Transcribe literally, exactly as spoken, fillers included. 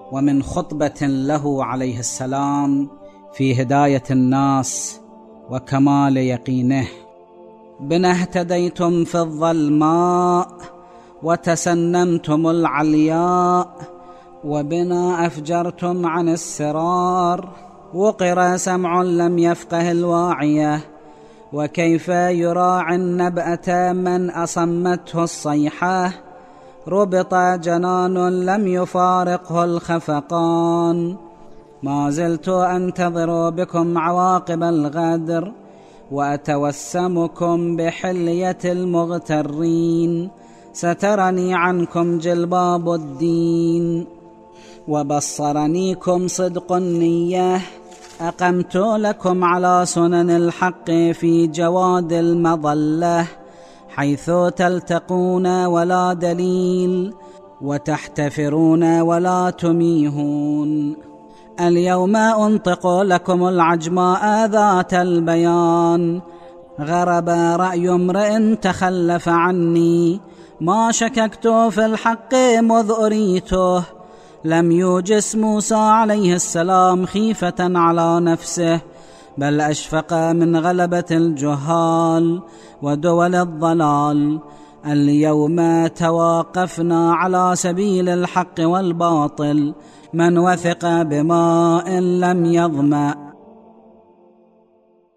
ومن خطبة له عليه السلام في هداية الناس وكمال يقينه: بنا اهتديتم في الظلماء وتسنمتم العلياء، وبنا أفجرتم عن السرار، وقر سمع لم يفقه الواعية، وكيف يراعي النبأة من أصمته الصيحة، ربط جنان لم يفارقه الخفقان. ما زلت أنتظر بكم عواقب الغدر، وأتوسمكم بحلية المغترين، سترني عنكم جلباب الدين، وبصرنيكم صدق النية، أقمت لكم على سنن الحق في جواد المظلة، حيث تلتقون ولا دليل، وتحتفرون ولا تميهون. اليوم أنطق لكم العجماء ذات البيان، غرب رأي امرئ تخلف عني، ما شككت في الحق مذ أريته، لم يوجس موسى عليه السلام خيفة على نفسه، بل أشفق من غلبة الجهال ودول الضلال. اليوم تواقفنا على سبيل الحق والباطل، من وثق بماء لم يظمأ